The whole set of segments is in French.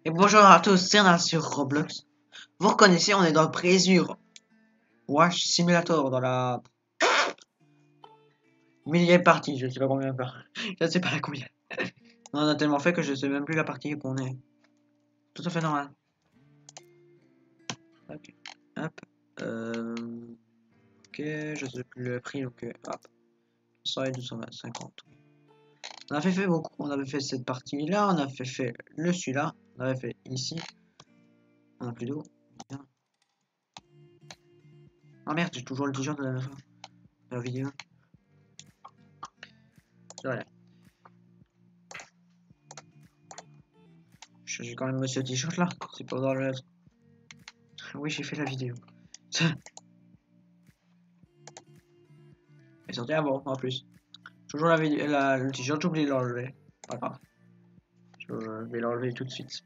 Et bonjour à tous, c'est Rna sur Roblox. Vous reconnaissez, on est dans le Présure Wash Simulator, dans la millième partie, je sais pas combien encore. Je sais pas la combien. On en a tellement fait que je sais même plus la partie qu'on est. Tout à fait normal. Ok, hop. Ok, je sais plus le prix, donc hop. 100 et 250. On avait fait beaucoup, on avait fait cette partie là, on a fait le celui-là, on avait fait ici. On a plus d'eau. Ah merde, j'ai toujours le t-shirt de la fin de la vidéo. Voilà. J'ai quand même ce t-shirt là, c'est pas dans le... Oui, j'ai fait la vidéo. Et sorti avant, en plus. Toujours la vidéo, le t-shirt, j'ai oublié de l'enlever. Pas grave. Je vais l'enlever tout de suite.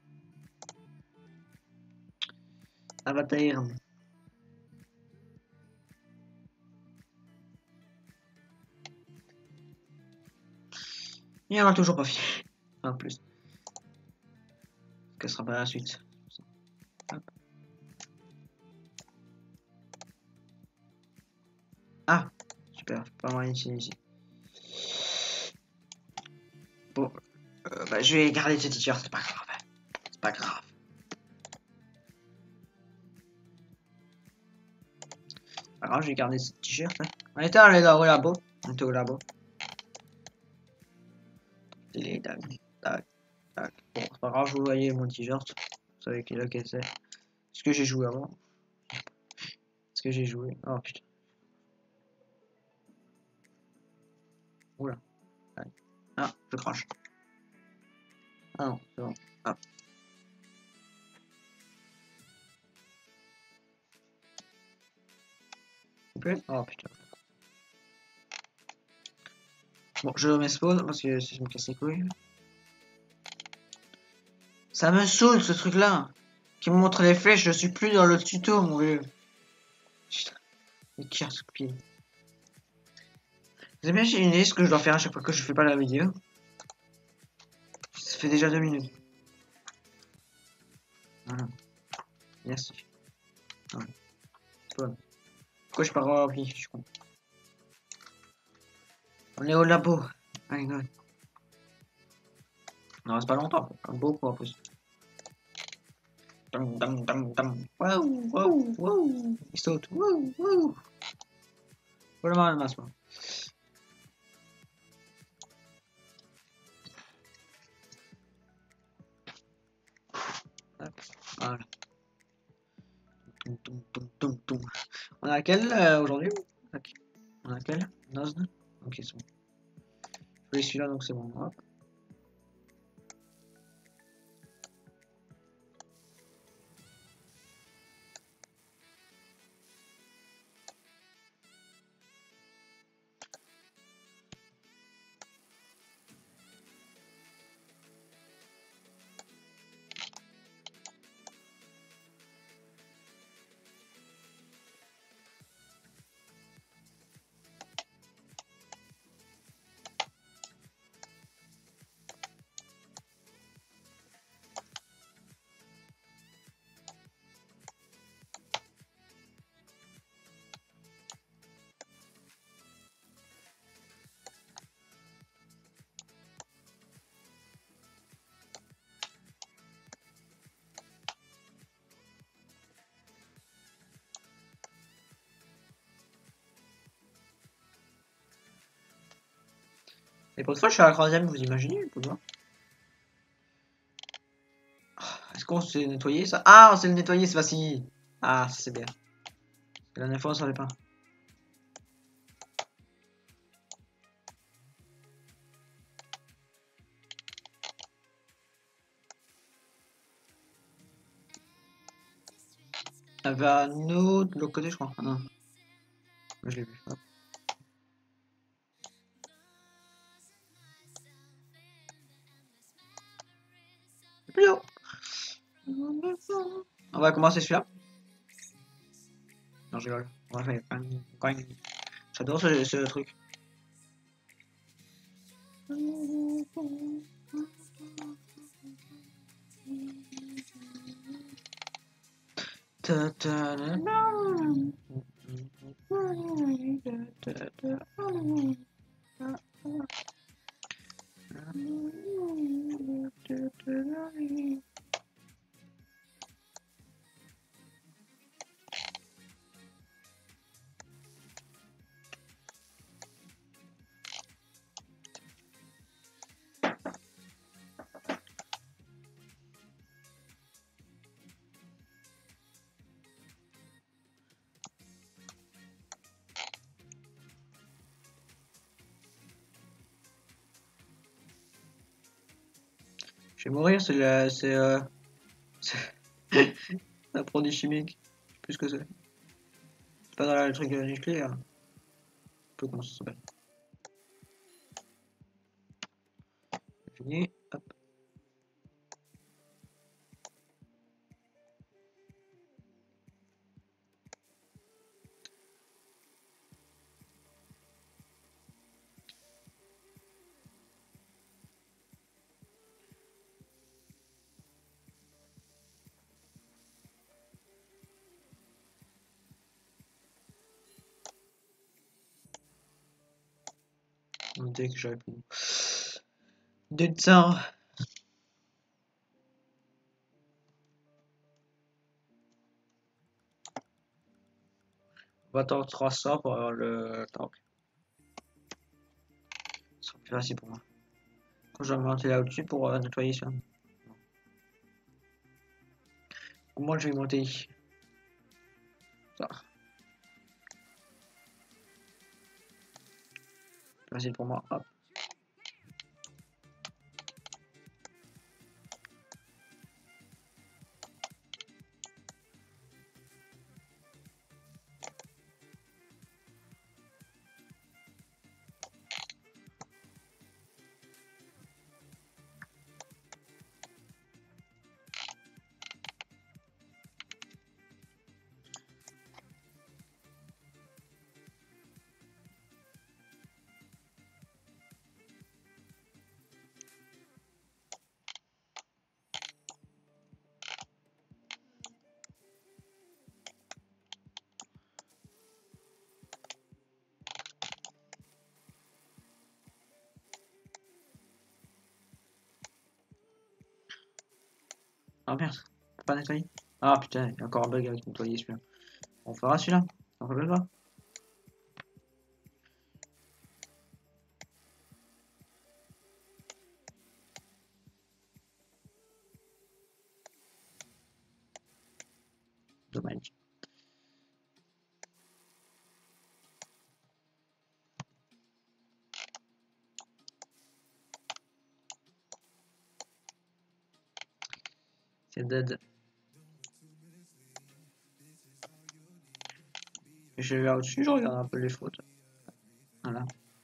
Avatar. Et on a toujours pas fini. En plus. Qu'elle sera pas la suite. Hop. Ah, super, pas moyen ici. Bon, bah, je vais garder ce t-shirt, c'est pas grave. C'est pas grave. Pas grave, je vais garder ce t-shirt. Hein. On était allé au labo. On était au labo. Tac, tac, tac. Bon, c'est pas grave, vous voyez mon t-shirt. Vous savez lequel c'est. Est-ce que j'ai joué avant? Est-ce que j'ai joué? Oh putain. Oula. Allez. Ah, je crache. Ah non, c'est bon. Hop. Oh putain. Bon, je remets spawn parce que si je me casse les couilles. Ça me saoule ce truc là. Qui me montre les flèches, je suis plus dans le tuto, mon vieux. Putain, il casse le pied. Vous avez bien imaginé ce que je dois faire à chaque fois que je fais pas la vidéo? Ça fait déjà 2 minutes. Voilà. Merci. Voilà. Spawn. Pourquoi je suis pas rempli? Je suis con. On est au labo. Oh my god. Non, reste pas longtemps. Beaucoup en plus. Dam, dam, dam, dam. Wow, wow, wow. Il saute. Wow, wow. Vraiment le masque. Voilà. On a quel aujourd'hui? Okay. On a quel? Nozn. Ok, c'est bon. Je voulais celui-là, donc c'est bon. Hop. Et pour une fois, je suis à la troisième, vous imaginez, pour voir. Est-ce qu'on s'est nettoyé ça? Ah, on s'est nettoyé, c'est facile. Ah, c'est bien. La dernière fois, on savait pas. Il y avait un autre de l'autre côté, je crois. Ah non. Moi, je l'ai vu. Hop. Plus haut. On va commencer celui-là. Non, je rigole. On va faire quand même. J'adore ce truc. Je vais mourir, c'est un produit chimique. Je sais plus ce que c'est. C'est pas dans le truc nucléaire. Je sais plus comment ça s'appelle. Fini. Hop. Dès que j'aurai plus de temps. On va attendre 300 pour avoir le tank. Ce sera plus facile pour moi. Quand je vais monter là au-dessus pour nettoyer ça. Comment je vais monter? Ça. Plus facile pour moi. Hop. Ah merde, on peut pas nettoyer. Ah putain, il y a encore un bug avec nettoyer celui-là. On fera celui-là. On fait pas. Dommage. C'est dead. Je vais au-dessus, je regarde un peu les fautes. Voilà.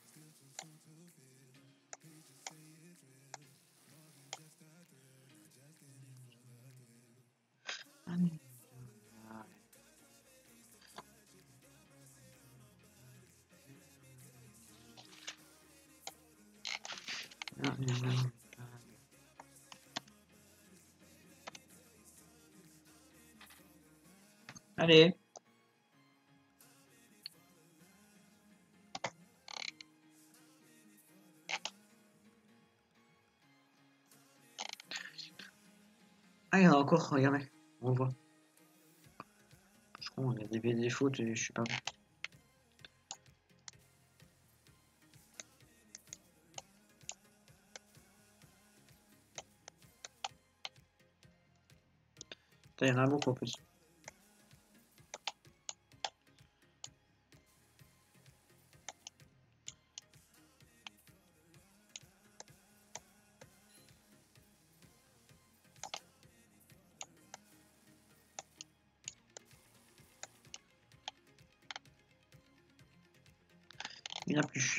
Allez. Ah, il y en a encore, regardez. On voit. Je crois qu'on a des fautes et je suis pas bon. Putain, il y en a beaucoup en plus. Il n'y en a plus.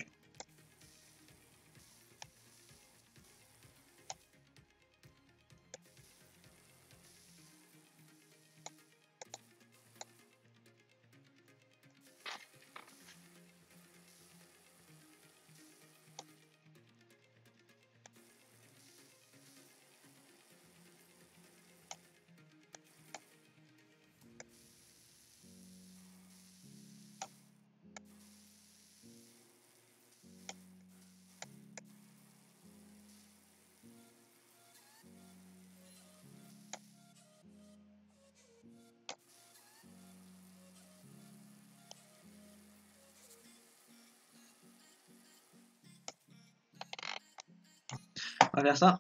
va faire ça.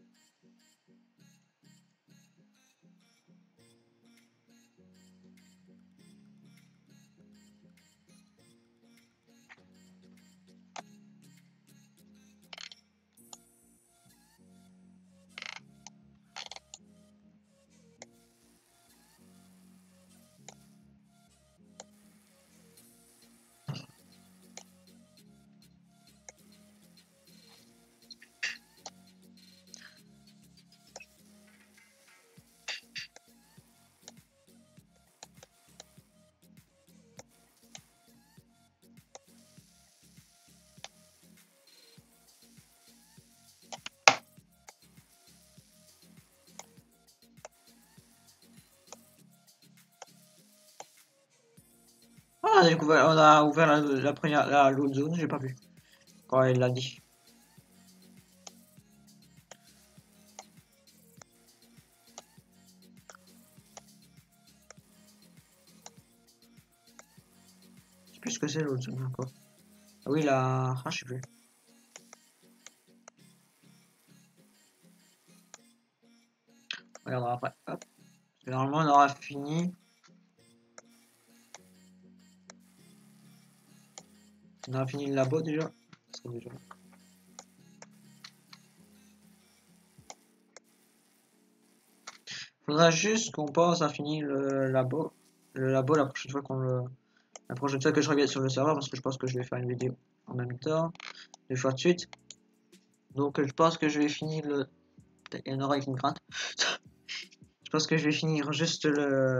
On a ouvert la première, l'autre zone, j'ai pas vu. Quand elle l'a dit. Je sais plus ce que c'est l'autre zone encore. Ah oui, la. Ah, je sais plus. On regardera après. Hop. Normalement, on aura fini. On a fini le labo déjà. Faudra juste qu'on pense à finir le labo. Le labo la prochaine fois qu'on le. La prochaine fois que je revienne sur le serveur, parce que je pense que je vais faire une vidéo en même temps. 2 fois de suite. Donc je pense que je vais finir le. Il y en aura qui me gratte. Je pense que je vais finir juste le.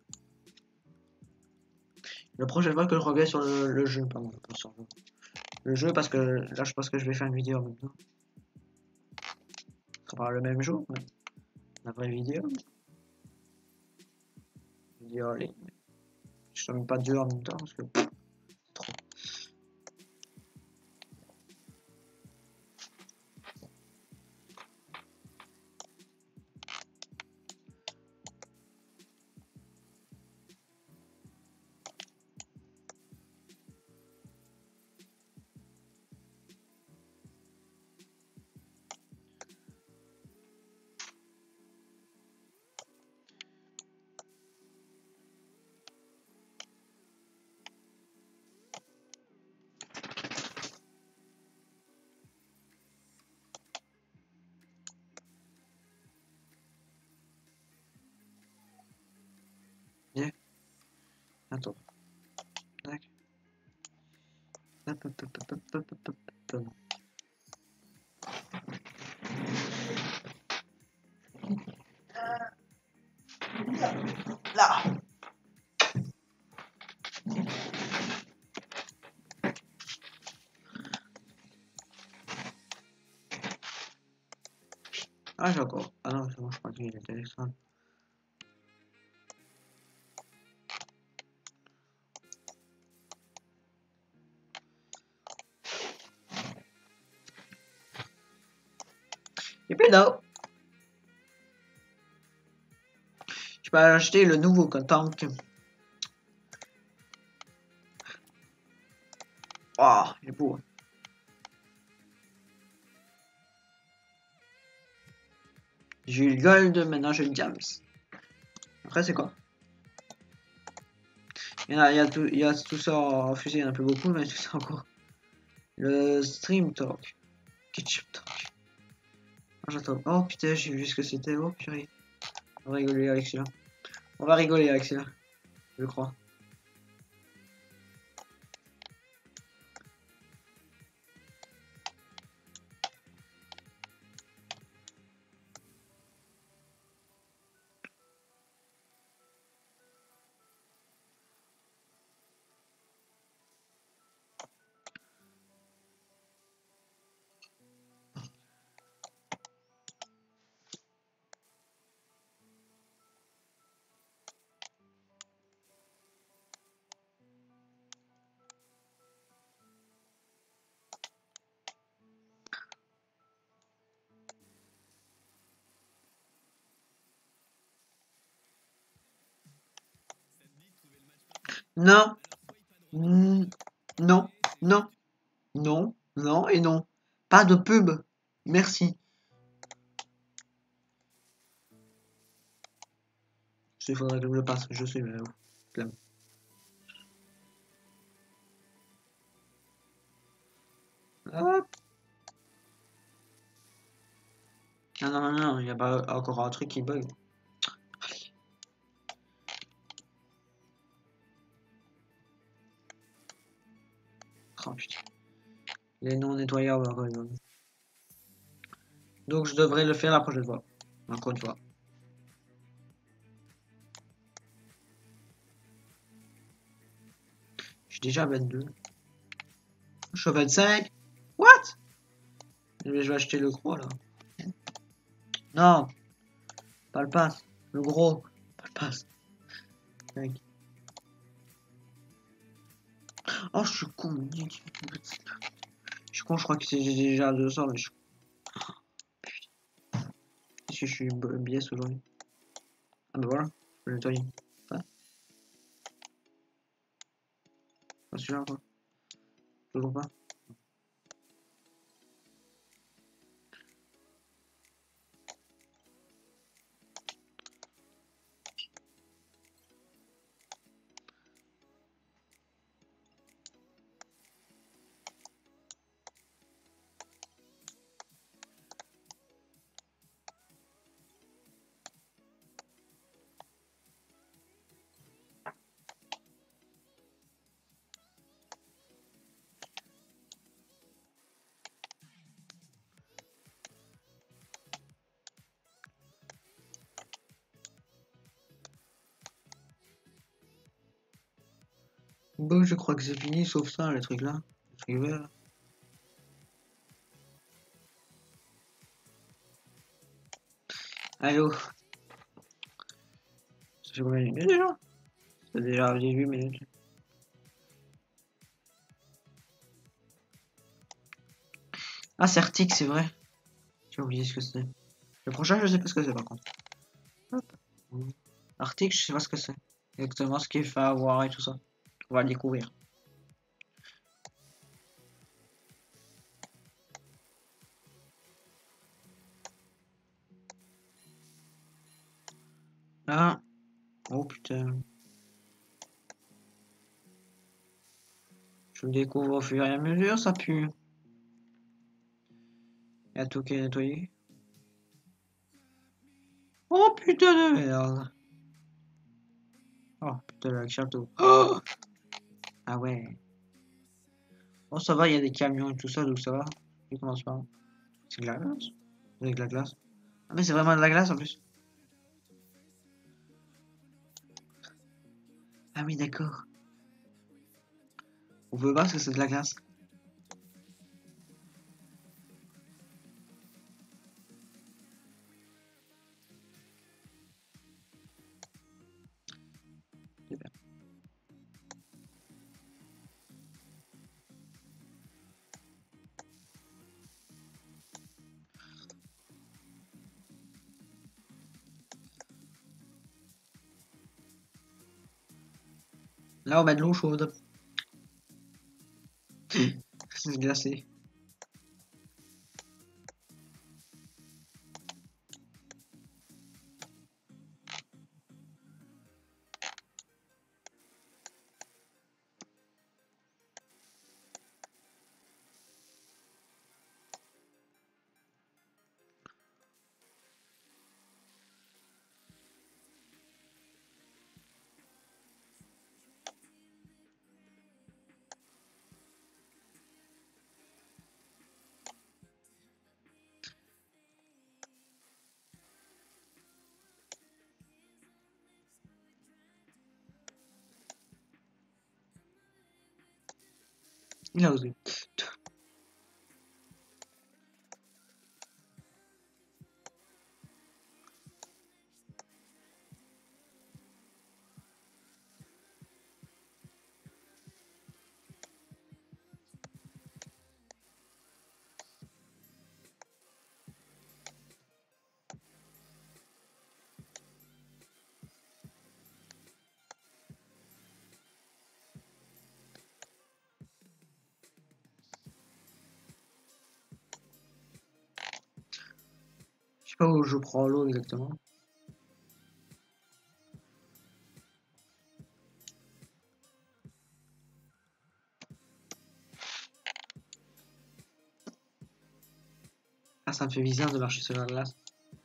La prochaine fois que je reviens sur le jeu, pardon, pas sur le jeu, parce que là je pense que je vais faire une vidéo en même temps. Ça sera le même jour, mais la vraie vidéo. Vidéo en ligne. Je ne mets pas deux en même temps parce que c'est trop. Bien. Attends. Tac. Hop, hop, hop, hop, hop, hop, hop, hop. Là. Ah, j'ai encore. Ah non, c'est bon, je crois qu'il était extra. Il n'y a plus d'eau. Je peux acheter le nouveau tank. Oh, il est beau. J'ai eu le gold, maintenant j'ai le diams. Après, c'est quoi? Il y a tout ça en fusée, il y en a plus beaucoup, mais tout ça encore. Le stream talk. Ketchup talk. Ah, j'attends. Oh putain, j'ai vu ce que c'était. Oh purée. On va rigoler avec celui-là. On va rigoler avec celui-là. Je crois. Non. Non. Non. Non. Non. Non et non. Pas de pub. Merci. Il faudrait que je le passe. Je suis mais flemme. Hop. Ah non, non, non, il y a pas encore un truc qui bug. Oh putain. Les non nettoyables encore une fois. Donc je devrais le faire la prochaine fois. Encore une fois. Je suis déjà à 22. Je suis à 25. What? Je vais acheter le gros là. Non, pas le pass. Le gros. Pas le pass. Mec. Oh, je suis con. Je suis con, je crois que c'est déjà 200, mais je... Est-ce que je suis biaise aujourd'hui? Ah bah voilà, je peux le nettoyer. Pas celui-là quoi. Toujours pas. Bon, je crois que c'est fini, sauf ça, les trucs là. Les trucs verts. Allô? Ça fait combien de minutes déjà? C'est déjà 18 minutes. Ah, c'est Arctic, c'est vrai. J'ai oublié ce que c'est. Le prochain, je sais pas ce que c'est par contre. Hop. Arctic, je sais pas ce que c'est. Exactement ce qu'il fait avoir et tout ça. On va le découvrir. Ah. Oh putain. Je le découvre au fur et à mesure, ça pue. Il y a tout qui est nettoyé. Oh putain de merde. Oh putain le château. Oh ah ouais. Bon ça va, il y a des camions et tout ça, donc ça va. Je commence pas. C'est de la glace. Avec de la glace. Ah mais c'est vraiment de la glace en plus. Ah oui d'accord. On peut pas parce que c'est de la glace. Super. Là on met de l'eau chaude. C'est glacé. Il a osé. Je sais pas où je prends l'eau exactement. ça me fait bizarre de marcher sur la glace.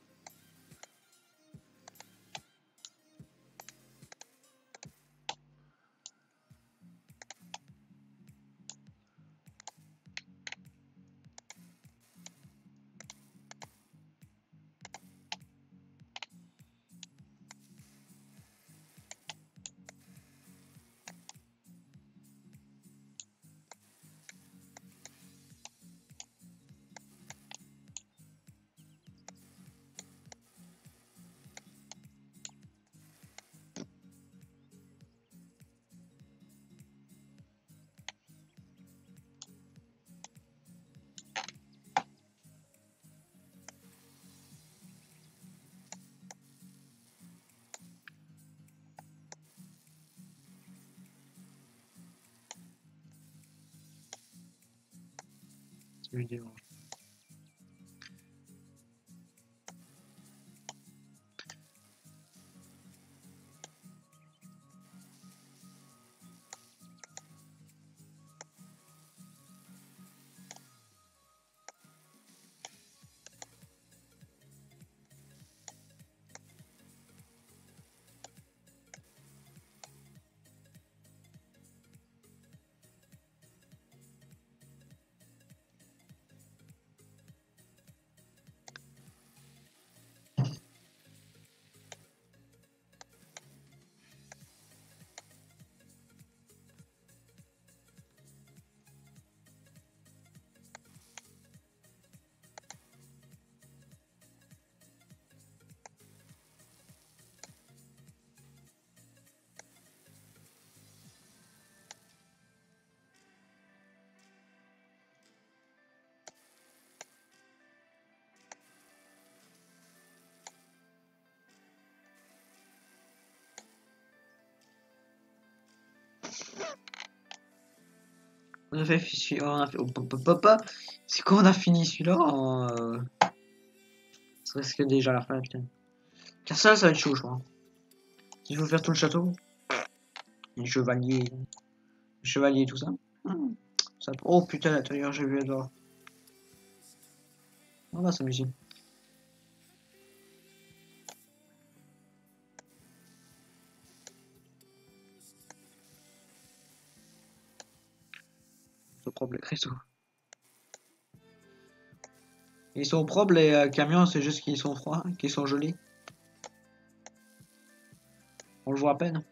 Vidéo. On a fait c'est quand on a fini celui-là c'est presque déjà la fin, putain. Car ça va être chaud, je crois. Il faut faire tout le château. Les chevaliers, tout ça. Ça. Oh putain, à l'intérieur, j'ai vu Edouard. On va s'amuser. Faut prendre les cristaux. Ils sont propres les camions, c'est juste qu'ils sont froids, qu'ils sont jolis. On le voit à peine.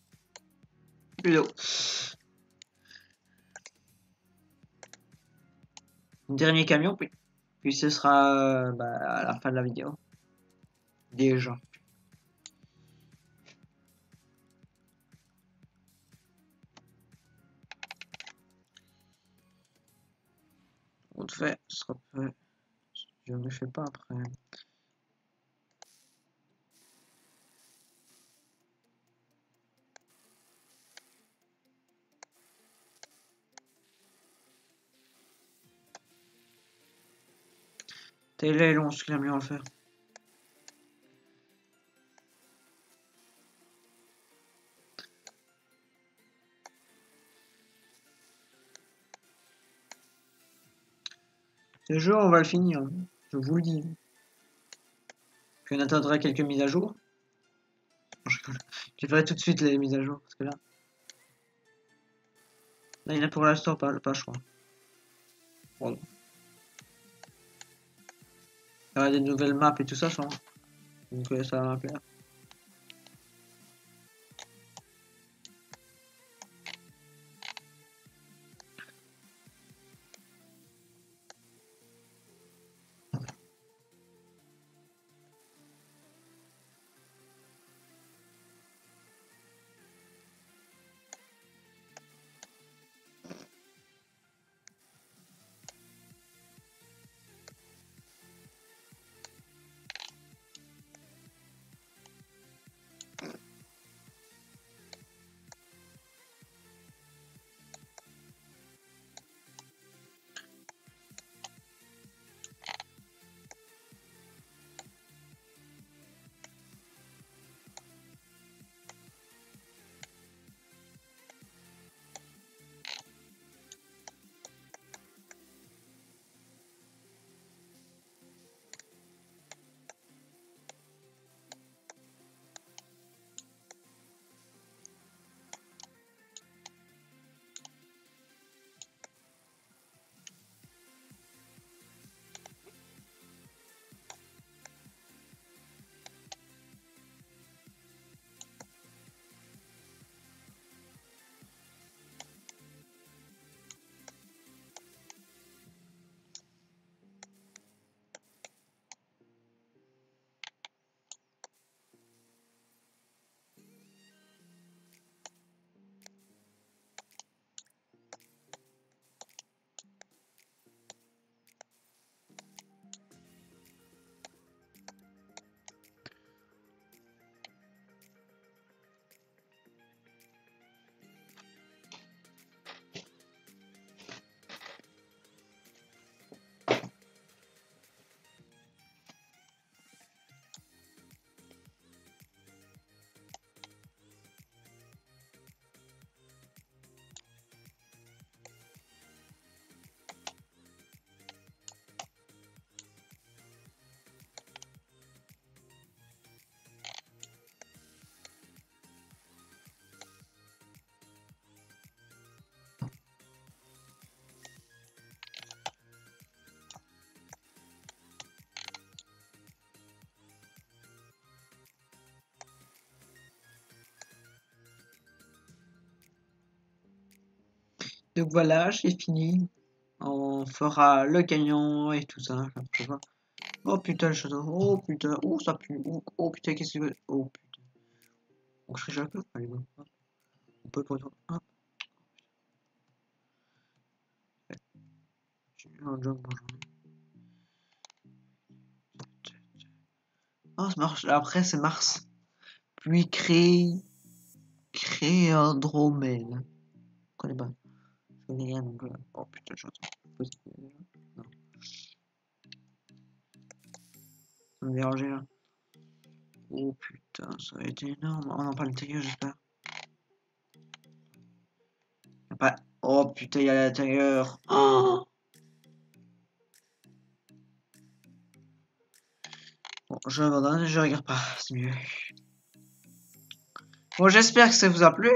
Plus d'eau. Dernier camion, puis ce sera à la fin de la vidéo. Déjà. On te fait, ce sera peu. Je ne le fais pas après. Tel est long, ce camion à le faire. Ce jeu, on va le finir. Je vous le dis. Puis on attendra quelques mises à jour. Je rigole. Je ferai tout de suite les mises à jour. Parce que là, il y en a pour l'instant pas, je crois. Voilà. Il y aura des nouvelles maps et tout ça, je crois. Donc ça va me plaire. Donc voilà, j'ai fini. On fera le camion et tout ça. Je sais pas. Oh putain, le château. Oh putain. Oh, ça pue. Oh putain, qu'est-ce que c'est. Oh putain. Donc je serai jamais. Allez, bon. On peut le prendre. Hop. J'ai eu un job, bonjour. Oh, ça marche. Après, c'est Mars. Puis Créandromène. Je connais pas. Je connais rien donc. Oh putain, j'entends. Non. Ça me dérangeait là. Oh putain, ça va être énorme. On en parle l'intérieur, j'espère. Pas... Oh putain, il y a à l'intérieur. Oh bon, je abandonne, je regarde pas, c'est mieux. Bon, j'espère que ça vous a plu.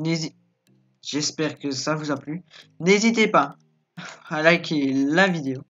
J'espère que ça vous a plu. N'hésitez pas à liker la vidéo.